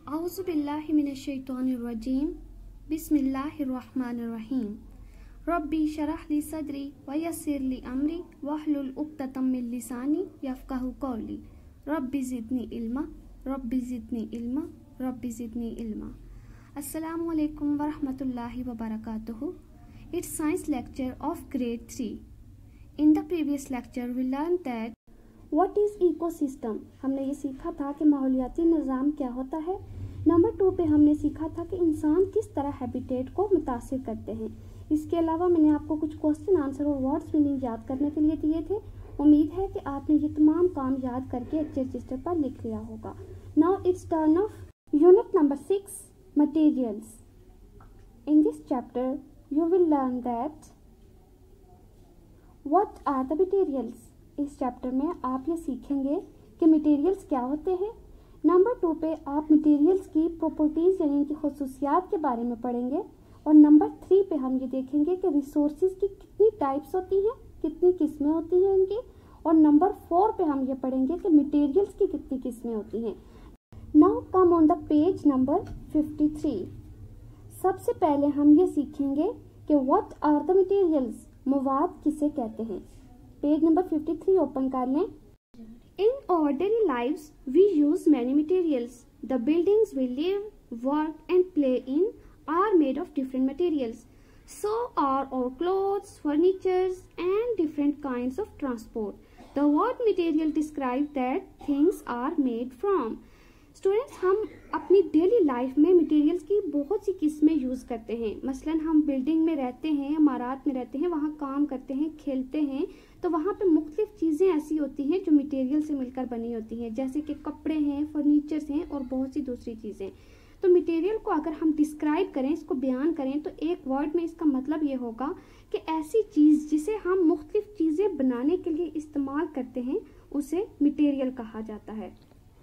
औज़ुबिल्लाहि मिनश्शैतानिर्रजीम बिस्मिल्लाहिर्रहमानिर्रहीम रब्बी शरह ली सदरी व यस्सिर ली अमरी वहलुल उक़्दतम मिन लिसानी यफ़क़हू क़ौली रब्बी ज़िदनी इल्मा रब्बी ज़िदनी इल्मा रब्बी ज़िदनी इल्मा। अस्सलामु अलैकुम व रहमतुल्लाहि व बरकातुहू। It's science lecture of grade 3. In the previous lecture we learned that what is ecosystem। हमने ये सीखा था कि माहौलियाती निज़ाम क्या होता है। नंबर 2 पे हमने सीखा था कि इंसान किस तरह हैबिटेट को मुतासिर करते हैं। इसके अलावा मैंने आपको कुछ क्वेश्चन आंसर और वर्ड्स मीनिंग याद करने के लिए दिए थे। उम्मीद है कि आपने ये तमाम काम याद करके अच्छे रजिस्टर पर लिख लिया होगा। Now it's turn of unit number 6 materials. In this chapter you will learn that what are the materials। इस चैप्टर में आप ये सीखेंगे कि मटेरियल्स क्या होते हैं। नंबर 2 पे आप मटेरियल्स की प्रॉपर्टीज़ यानी इनकी खसूसियात के बारे में पढ़ेंगे। और नंबर 3 पे हम ये देखेंगे कि रिसोर्सेज की कितनी टाइप्स होती हैं, कितनी किस्में होती हैं इनकी। और नंबर 4 पे हम ये पढ़ेंगे कि मटेरियल्स की कितनी किस्में होती हैं। Now come on the page number 53। सबसे पहले हम ये सीखेंगे कि व्हाट आर द मटेरियल्स, मवाद किसे कहते हैं। पेज नंबर 53 ओपन कर लें। In our daily lives we use many materials. The buildings we live, work and play in are made of different materials. So are our clothes, furnitures and different kinds of transport. The word material describe that things are made from. Students, हम अपनी daily life में materials की बहुत सी किस्में use करते हैं। मसलन हम बिल्डिंग में रहते हैं, इमारत में रहते हैं, वहाँ काम करते हैं, खेलते हैं, तो वहाँ पे मुख्तलिफ चीज़ें ऐसी होती हैं जो मटेरियल से मिलकर बनी होती हैं, जैसे कि कपड़े हैं, फर्नीचर्स हैं और बहुत सी दूसरी चीज़ें। तो मटेरियल को अगर हम डिस्क्राइब करें, इसको बयान करें, तो एक वर्ड में इसका मतलब ये होगा कि ऐसी चीज़ जिसे हम मुख्तलिफ चीज़ें बनाने के लिए इस्तेमाल करते हैं उसे मटेरियल कहा जाता है।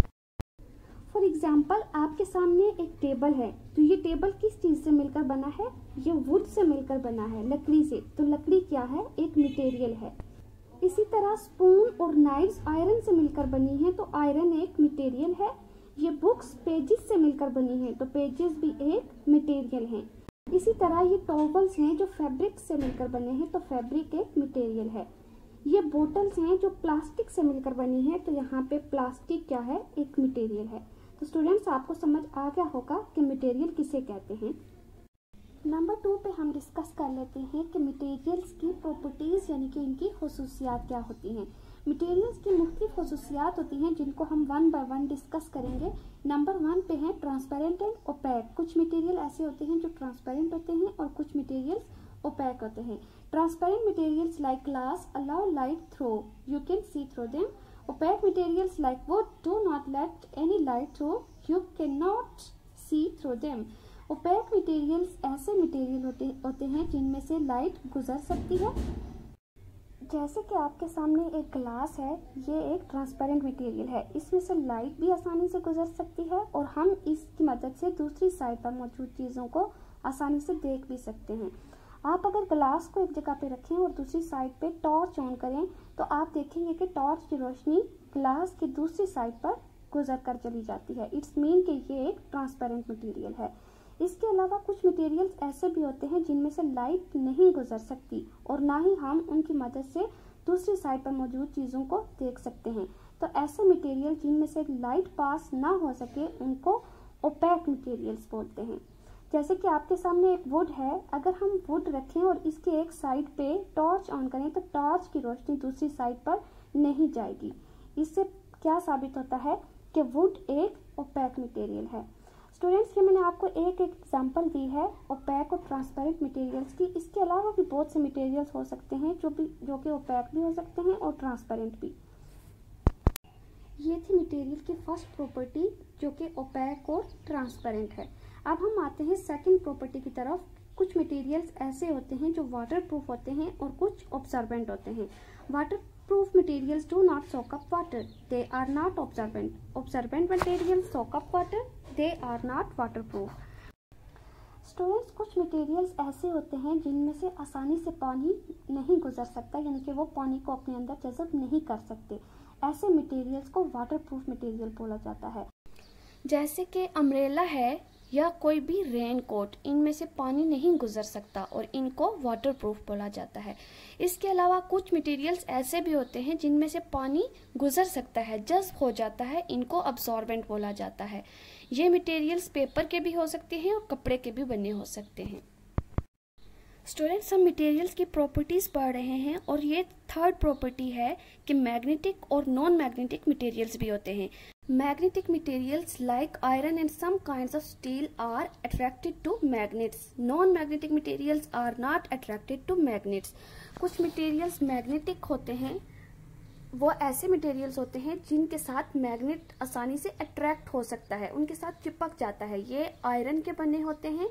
फॉर एग्जाम्पल, आपके सामने एक टेबल है, तो ये टेबल किस चीज़ से मिलकर बना है? ये वुड से मिलकर बना है, लकड़ी से। तो लकड़ी क्या है? एक मटेरियल है। इसी तरह स्पून और नाइफ्स आयरन से मिलकर बनी है, तो आयरन एक मटेरियल है। ये बुक्स पेजेस से मिलकर बनी है, तो पेजेस भी एक मटेरियल हैं। इसी तरह ये टॉवल्स हैं जो फैब्रिक से मिलकर बने हैं, तो फैब्रिक एक मटेरियल है। ये बोटल्स हैं जो प्लास्टिक से मिलकर बनी है, तो यहाँ पे प्लास्टिक क्या है? एक मटेरियल है। तो स्टूडेंट्स, आपको समझ आ गया होगा कि मटेरियल किसे कहते हैं। नंबर 2 पे हम डिस्कस कर लेते हैं कि मटेरियल्स की प्रॉपर्टीज़ यानी कि इनकी खसूसियात क्या होती हैं। मटेरियल्स की मुख्तलिफ खसूसियात होती हैं जिनको हम वन बाय वन डिस्कस करेंगे। नंबर 1 पे है ट्रांसपेरेंट एंड ओपैक। कुछ मटेरियल ऐसे होते हैं जो ट्रांसपेरेंट होते हैं और कुछ मटेरियल्स ओपैक होते हैं। Transparent materials like glass allow light through, you can see through them. Opaque materials like wood do not let any light through, you cannot see through them। Opaque materials ऐसे material होते हैं जिनमें से light गुजर सकती है। जैसे कि आपके सामने एक ग्लास है, ये एक ट्रांसपेरेंट मटेरियल है, इसमें से लाइट भी आसानी से गुजर सकती है और हम इसकी मदद से दूसरी साइड पर मौजूद चीज़ों को आसानी से देख भी सकते हैं। आप अगर ग्लास को एक जगह पे रखें और दूसरी साइड पे टॉर्च ऑन करें, तो आप देखेंगे कि टॉर्च की रोशनी ग्लास की दूसरी साइड पर गुजर कर चली जाती है। इट्स मीन कि ये एक ट्रांसपेरेंट मटेरियल है। इसके अलावा कुछ मटेरियल्स ऐसे भी होते हैं जिनमें से लाइट नहीं गुजर सकती और ना ही हम उनकी मदद से दूसरी साइड पर मौजूद चीज़ों को देख सकते हैं। तो ऐसे मटेरियल जिनमें से लाइट पास ना हो सके उनको ओपैक मटेरियल्स बोलते हैं। जैसे कि आपके सामने एक वुड है, अगर हम वुड रखें और इसके एक साइड पे टॉर्च ऑन करें तो टॉर्च की रोशनी दूसरी साइड पर नहीं जाएगी। इससे क्या साबित होता है कि वुड एक ओपैक मटेरियल है। स्टूडेंट्स, ये मैंने आपको एक एग्जांपल दी है ओपैक और ट्रांसपेरेंट मटेरियल्स की। इसके अलावा भी बहुत से मटेरियल्स हो सकते हैं जो कि ओपैक भी हो सकते हैं और ट्रांसपेरेंट भी। ये थी मटेरियल की फर्स्ट प्रॉपर्टी जो कि ओपैक और ट्रांसपेरेंट है। अब हम आते हैं सेकंड प्रॉपर्टी की तरफ। कुछ मटेरियल्स ऐसे होते हैं जो वाटर प्रूफ होते हैं और कुछ ऑब्जर्वेंट होते हैं। Waterproof materials do not soak up water, they are not absorbent. Absorbent materials soak up water, they are not waterproof. Students, कुछ मटेरियल्स ऐसे होते हैं जिनमें से आसानी से पानी नहीं गुजर सकता, यानी कि वो पानी को अपने अंदर जज़ब नहीं कर सकते। ऐसे मटेरियल्स को वाटर प्रूफ मटेरियल बोला जाता है। जैसे कि अम्ब्रेला है या कोई भी रेन कोट, इनमें से पानी नहीं गुजर सकता और इनको वाटरप्रूफ बोला जाता है। इसके अलावा कुछ मटेरियल्स ऐसे भी होते हैं जिनमें से पानी गुजर सकता है, जज्ब हो जाता है, इनको अब्सॉर्बेंट बोला जाता है। ये मटेरियल्स पेपर के भी हो सकते हैं और कपड़े के भी बने हो सकते हैं। स्टूडेंट्स, हम मटेरियल्स की प्रॉपर्टीज पढ़ रहे हैं और ये थर्ड प्रॉपर्टी है कि मैग्नेटिक और नॉन मैग्नेटिक मटेरियल्स भी होते हैं। Magnetic materials like iron and some kinds of steel are attracted to magnets. Non magnetic materials are not attracted to magnets. कुछ मटेरियल्स मैग्नेटिक होते हैं, वो ऐसे मटेरियल्स होते हैं जिनके साथ मैग्नेट आसानी से अट्रैक्ट हो सकता है, उनके साथ चिपक जाता है। ये आयरन के बने होते हैं,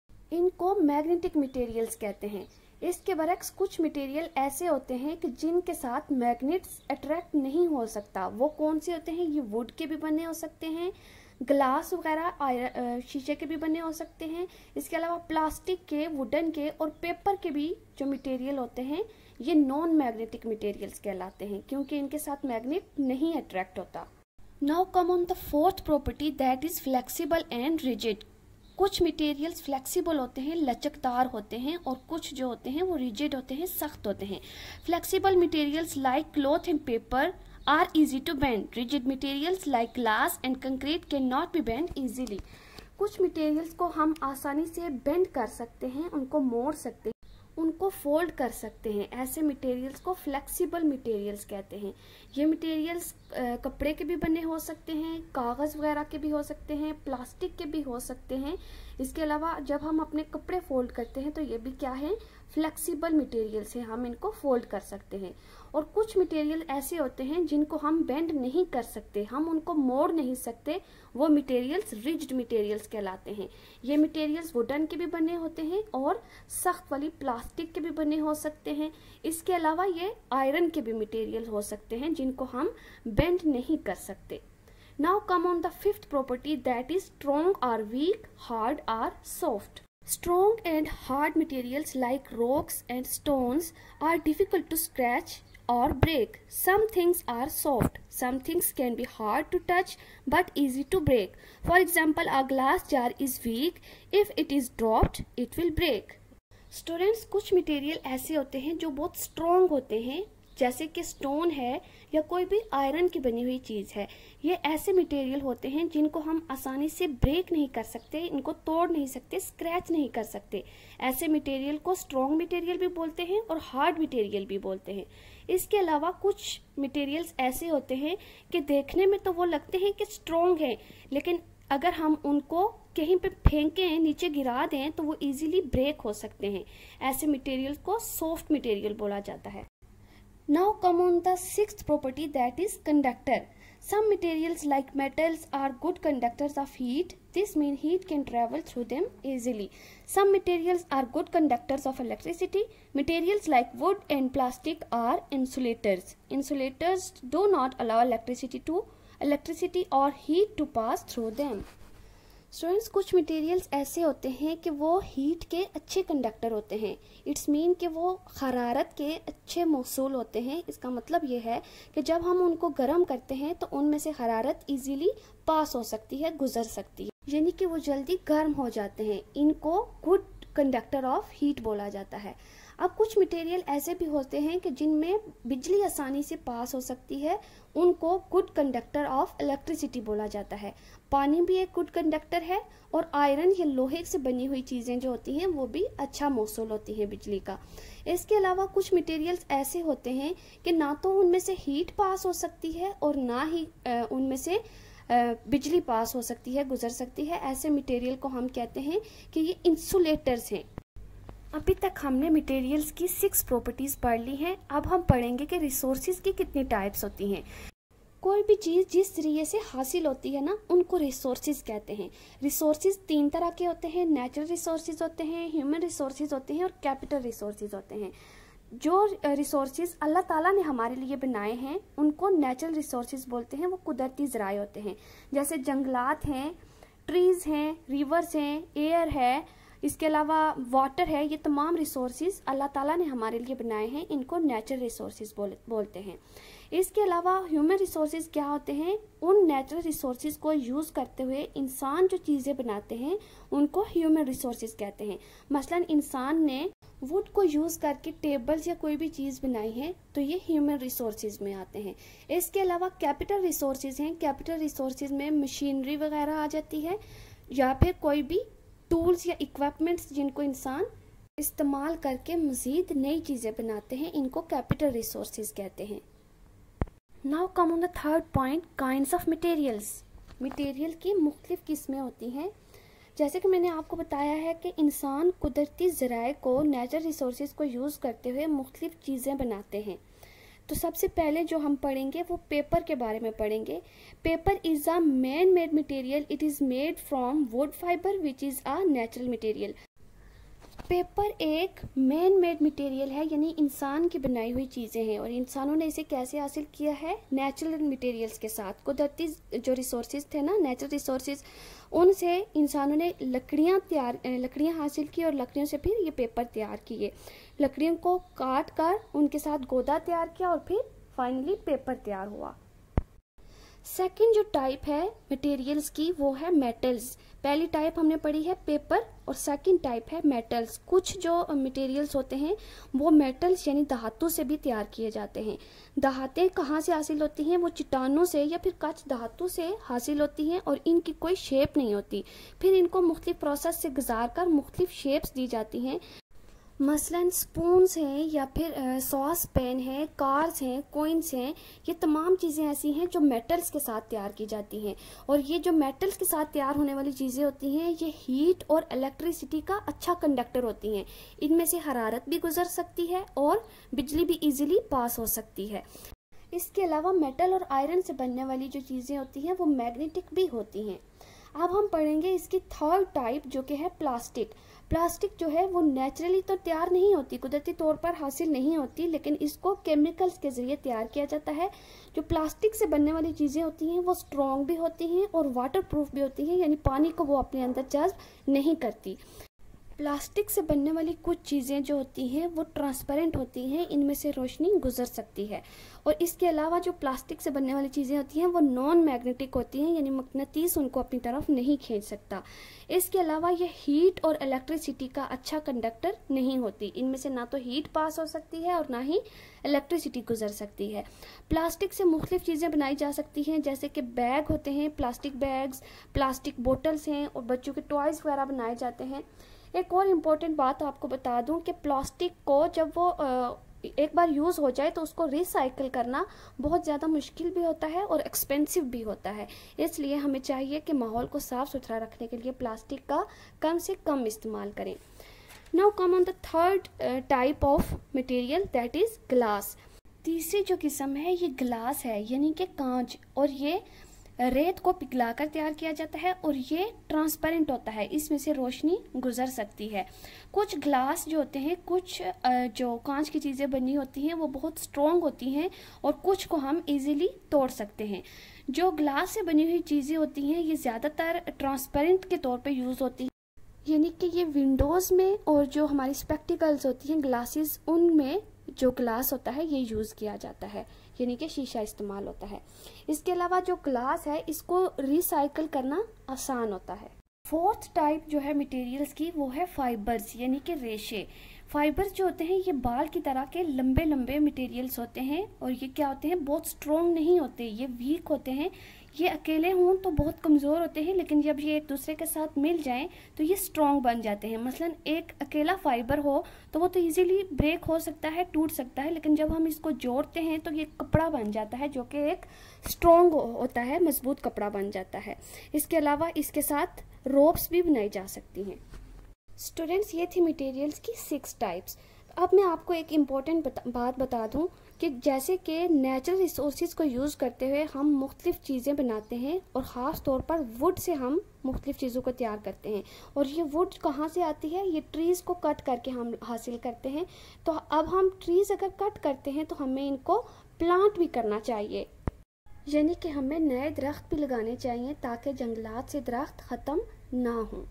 इनको मैग्नेटिक मटेरियल्स कहते हैं। इसके बरक्स कुछ मटेरियल ऐसे होते हैं कि जिनके साथ मैग्नेट्स अट्रैक्ट नहीं हो सकता। वो कौन से होते हैं? ये वुड के भी बने हो सकते हैं, ग्लास वगैरह शीशे के भी बने हो सकते हैं। इसके अलावा प्लास्टिक के, वुडन के और पेपर के भी जो मटेरियल होते हैं ये नॉन मैग्नेटिक मटेरियल्स कहलाते हैं, क्योंकि इनके साथ मैग्नेट नहीं अट्रैक्ट होता। Now come on the fourth property, that is flexible and rigid. कुछ मटेरियल्स फ्लेक्सिबल होते हैं, लचकदार होते हैं, और कुछ जो होते हैं वो रिजिड होते हैं, सख्त होते हैं। Flexible materials like cloth and paper are easy to bend. Rigid materials like glass and concrete can not be bend easily. कुछ मटेरियल्स को हम आसानी से बेंड कर सकते हैं, उनको मोड़ सकते हैं, उनको फोल्ड कर सकते हैं। ऐसे मटेरियल्स को फ्लेक्सिबल मटेरियल्स कहते हैं। ये मटेरियल्स कपड़े के भी बने हो सकते हैं, कागज़ वगैरह के भी हो सकते हैं, प्लास्टिक के भी हो सकते हैं। इसके अलावा जब हम अपने कपड़े फोल्ड करते हैं तो ये भी क्या है? फ्लेक्सिबल मटेरियल्स हैं, हम इनको फोल्ड कर सकते हैं। और कुछ मटेरियल ऐसे होते हैं जिनको हम बेंड नहीं कर सकते, हम उनको मोड़ नहीं सकते, वो मटेरियल्स रिजिड मटेरियल्स कहलाते हैं। ये मटेरियल्स वुडन के भी बने होते हैं और सख्त वाली प्लास्टिक के भी बने हो सकते हैं। इसके अलावा ये आयरन के भी मटेरियल हो सकते हैं जिनको हम बेंड नहीं कर सकते। Now come on the fifth property, that is strong or weak, hard or soft. Strong and hard materials like rocks and stones are difficult to scratch or break. Some things are soft. Some things can be hard to touch but easy to break. For example, a glass jar is weak. If it is dropped, it will break. Students, कुछ material ऐसे होते हैं जो बहुत strong होते हैं, जैसे कि स्टोन है या कोई भी आयरन की बनी हुई चीज़ है। ये ऐसे मटेरियल होते हैं जिनको हम आसानी से ब्रेक नहीं कर सकते, इनको तोड़ नहीं सकते, स्क्रैच नहीं कर सकते। ऐसे मटेरियल को स्ट्रॉन्ग मटेरियल भी बोलते हैं और हार्ड मटेरियल भी बोलते हैं। इसके अलावा कुछ मटेरियल्स ऐसे होते हैं कि देखने में तो वो लगते हैं कि स्ट्रॉन्ग है, लेकिन अगर हम उनको कहीं पे फेंकें, नीचे गिरा दें, तो वो इजीली ब्रेक हो सकते हैं। ऐसे मटेरियल को सॉफ्ट मटेरियल बोला जाता है। Now come on the sixth property, that is conductor. Some materials like metals are good conductors of heat. This means heat can travel through them easily. Some materials are good conductors of electricity. Materials like wood and plastic are insulators. Insulators do not allow electricity or heat to pass through them. स्टूडेंट्स, कुछ materials ऐसे होते हैं कि वो heat के अच्छे conductor होते हैं। इट्स मीन कि वो हरारत के अच्छे मौसूल होते हैं। इसका मतलब ये है कि जब हम उनको गर्म करते हैं तो उनमें से हरारत इजीली पास हो सकती है, गुजर सकती है, यानी कि वो जल्दी गर्म हो जाते हैं। इनको गुड कंडक्टर ऑफ हीट बोला जाता है। अब कुछ मटेरियल ऐसे भी होते हैं कि जिनमें बिजली आसानी से पास हो सकती है, उनको गुड कंडक्टर ऑफ इलेक्ट्रिसिटी बोला जाता है। पानी भी एक गुड कंडक्टर है और आयरन या लोहे से बनी हुई चीज़ें जो होती हैं वो भी अच्छा मौसूल होती है बिजली का। इसके अलावा कुछ मटेरियल्स ऐसे होते हैं कि ना तो उनमें से हीट पास हो सकती है और ना ही उनमें से बिजली पास हो सकती है, गुजर सकती है। ऐसे मटेरियल को हम कहते हैं कि ये इंसुलेटर्स हैं। अभी तक हमने मटेरियल्स की 6 प्रॉपर्टीज पढ़ ली हैं। अब हम पढ़ेंगे कि रिसोर्सेज की कितनी टाइप्स होती हैं। कोई भी चीज़ जिस तरीके से हासिल होती है ना, उनको रिसोर्सेज कहते हैं। रिसोर्सेज 3 तरह के होते हैं, नेचुरल रिसोर्सेज होते हैं, ह्यूमन रिसोर्सेज होते हैं और कैपिटल रिसोर्सेज होते हैं। जो रिसोर्सेज अल्लाह ताला ने हमारे लिए बनाए हैं उनको नेचुरल रिसोर्सेज बोलते हैं। वो कुदरती ज़राए होते हैं, जैसे जंगलात हैं, ट्रीज़ हैं, रिवर्स हैं, एयर है, इसके अलावा वाटर है। ये तमाम रिसोर्सेज अल्लाह ताला ने हमारे लिए बनाए हैं, इनको नेचुरल रिसोर्सेज बोलते हैं। इसके अलावा ह्यूमन रिसोर्सेज क्या होते हैं, उन नेचुरल रिसोर्सेज को यूज़ करते हुए इंसान जो चीज़ें बनाते हैं उनको ह्यूमन रिसोर्सेज कहते हैं। मसलन इंसान ने वुड को यूज़ करके टेबल्स या कोई भी चीज़ बनाई है तो ये ह्यूमन रिसोर्सेज में आते हैं। इसके अलावा कैपिटल रिसोर्सेज हैं। कैपिटल रिसोर्सेज में मशीनरी वगैरह आ जाती है या फिर कोई भी टूल्स या इक्विपमेंट्स जिनको इंसान इस्तेमाल करके मज़ीद नई चीज़ें बनाते हैं, इनको कैपिटल रिसोर्सेज कहते हैं। Now come on the third point, kinds of materials. Material की मुख्तलिफ किस्में होती हैं। जैसे कि मैंने आपको बताया है कि इंसान कुदरती ज़राए को, नेचुरल रिसोर्सेज को यूज़ करते हुए मुख्तलिफ चीज़ें बनाते हैं। तो सबसे पहले जो हम पढ़ेंगे वो पेपर के बारे में पढ़ेंगे। Paper is a man made material, it is made from wood fibre which is a natural material. Paper एक मैन मेड मटेरियल है, यानी इंसान की बनाई हुई चीज़ें हैं, और इंसानों ने इसे कैसे हासिल किया है, नेचुरल मटेरियल्स के साथ। कुदरती जो रिसोर्सेज थे ना, नेचुरल रिसोर्सेज, उनसे इंसानों ने लकड़ियाँ हासिल की और लकड़ियों से फिर ये पेपर तैयार किए। लकड़ियों को काट कर उनके साथ गोदा तैयार किया और फिर फाइनली पेपर तैयार हुआ। सेकंड जो टाइप है मटेरियल्स की वो है मेटल्स। पहली टाइप हमने पढ़ी है पेपर और सेकंड टाइप है मेटल्स। कुछ जो मटेरियल्स होते हैं वो मेटल्स यानी धातु से भी तैयार किए जाते हैं। धातें कहाँ से हासिल होती हैं, वो चट्टानों से या फिर कच्छ धातु से हासिल होती हैं और इनकी कोई शेप नहीं होती। फिर इनको मुख्तलिफ प्रोसेस से गुजार कर मुख्तलिफ शेप्स दी जाती हैं। मसलन स्पून्स हैं या फिर सॉस पैन है, कार्स हैं, कॉइन्स हैं, ये तमाम चीज़ें ऐसी हैं जो मेटल्स के साथ तैयार की जाती हैं। और ये जो मेटल्स के साथ तैयार होने वाली चीज़ें होती हैं ये हीट और इलेक्ट्रिसिटी का अच्छा कंडक्टर होती हैं। इनमें से हरारत भी गुजर सकती है और बिजली भी इजीली पास हो सकती है। इसके अलावा मेटल और आयरन से बनने वाली जो चीज़ें होती हैं वो मैग्नेटिक भी होती हैं। अब हम पढ़ेंगे इसकी थर्ड टाइप जो कि है प्लास्टिक। प्लास्टिक जो है वो नेचुरली तो तैयार नहीं होती, कुदरती तौर पर हासिल नहीं होती, लेकिन इसको केमिकल्स के ज़रिए तैयार किया जाता है। जो प्लास्टिक से बनने वाली चीज़ें होती हैं वो स्ट्रॉन्ग भी होती हैं और वाटर प्रूफ भी होती हैं, यानी पानी को वो अपने अंदर जज़्ब नहीं करती। प्लास्टिक से बनने वाली कुछ चीज़ें जो होती हैं वो ट्रांसपेरेंट होती हैं, इनमें से रोशनी गुजर सकती है। और इसके अलावा जो प्लास्टिक से बनने वाली चीज़ें होती हैं वो नॉन मैग्नेटिक होती हैं, यानी मकनातीस उनको अपनी तरफ नहीं खींच सकता। इसके अलावा ये हीट और इलेक्ट्रिसिटी का अच्छा कंडक्टर नहीं होती, इनमें से ना तो हीट पास हो सकती है और ना ही इलेक्ट्रिसिटी गुजर सकती है। प्लास्टिक से मुख्तलिफ चीज़ें बनाई जा सकती हैं, जैसे कि बैग होते हैं, प्लास्टिक बैग्स, प्लास्टिक बोटल्स हैं और बच्चों के टॉयज़ वगैरह बनाए जाते हैं। एक और इम्पोर्टेंट बात आपको बता दूं कि प्लास्टिक को जब वो एक बार यूज़ हो जाए तो उसको रिसाइकिल करना बहुत ज़्यादा मुश्किल भी होता है और एक्सपेंसिव भी होता है। इसलिए हमें चाहिए कि माहौल को साफ़ सुथरा रखने के लिए प्लास्टिक का कम से कम इस्तेमाल करें। Now come on the third type of material, that is glass. तीसरी जो किस्म है ये ग्लास है, यानी कि कांच, और ये रेत को पिघलाकर तैयार किया जाता है और ये ट्रांसपेरेंट होता है, इसमें से रोशनी गुजर सकती है। कुछ ग्लास जो होते हैं, कुछ जो कांच की चीज़ें बनी होती हैं वो बहुत स्ट्रॉन्ग होती हैं और कुछ को हम इजीली तोड़ सकते हैं। जो ग्लास से बनी हुई चीज़ें होती हैं ये ज़्यादातर ट्रांसपेरेंट के तौर पे यूज़ होती हैं, यानी कि ये विंडोज़ में और जो हमारी स्पेक्टिकल्स होती हैं, ग्लासेस, उनमें जो ग्लास होता है ये यूज़ किया जाता है, यानी कि शीशा इस्तेमाल होता है। इसके अलावा जो ग्लास है इसको रिसाइकल करना आसान होता है। फोर्थ टाइप जो है मटेरियल्स की वो है फाइबर्स, यानी कि रेशे। फाइबर्स जो होते हैं ये बाल की तरह के लंबे लंबे मटेरियल्स होते हैं और ये क्या होते हैं, बहुत स्ट्रॉन्ग नहीं होते, ये वीक होते हैं। ये अकेले हों तो बहुत कमज़ोर होते हैं, लेकिन जब ये एक दूसरे के साथ मिल जाएं तो ये स्ट्रॉन्ग बन जाते हैं। मसलन एक अकेला फाइबर हो तो वो तो इजीली ब्रेक हो सकता है, टूट सकता है, लेकिन जब हम इसको जोड़ते हैं तो ये कपड़ा बन जाता है जो कि एक स्ट्रॉन्ग होता है, मजबूत कपड़ा बन जाता है। इसके अलावा इसके साथ रोप्स भी बनाई जा सकती हैं। स्टूडेंट्स, ये थी मटेरियल्स की 6 टाइप्स। अब मैं आपको एक इम्पॉर्टेंट बात बता दूं कि जैसे कि नेचुरल रिसोर्सेज को यूज़ करते हुए हम मुख्तलिफ चीज़ें बनाते हैं और ख़ास तौर पर वुड से हम मुख्तलिफ चीज़ों को तैयार करते हैं। और ये वुड कहाँ से आती है, ये ट्रीज़ को कट करके हम हासिल करते हैं। तो अब हम ट्रीज़ अगर कट करते हैं तो हमें इनको प्लांट भी करना चाहिए, यानी कि हमें नए दरख्त भी लगाने चाहिए ताकि जंगलात से दरख्त ख़त्म ना हों।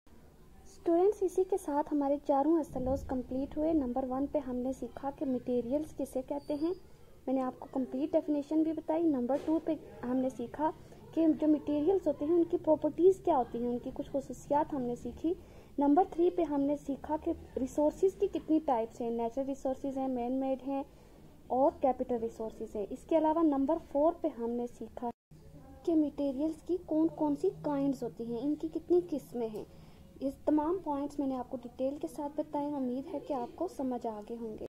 स्टूडेंट्स, इसी के साथ हमारे चारों एसएलओस कंप्लीट हुए। नंबर 1 पे हमने सीखा कि मटेरियल्स किसे कहते हैं, मैंने आपको कंप्लीट डेफिनेशन भी बताई। नंबर 2 पे हमने सीखा कि जो मटेरियल्स होते हैं उनकी प्रॉपर्टीज़ क्या होती हैं, उनकी कुछ खसूसियात हमने सीखी। नंबर 3 पे हमने सीखा कि रिसोर्सेज की कितनी टाइप्स हैं, नेचुरल रिसोर्सेज हैं, मैन मेड हैं और कैपिटल रिसोर्सेज हैं। इसके अलावा नंबर 4 पे हमने सीखा कि मटेरियल्स की कौन कौन सी काइंड्स होती हैं, इनकी कितनी किस्में हैं। ये तमाम पॉइंट्स मैंने आपको डिटेल के साथ बताए। उम्मीद है कि आपको समझ आ गए होंगे।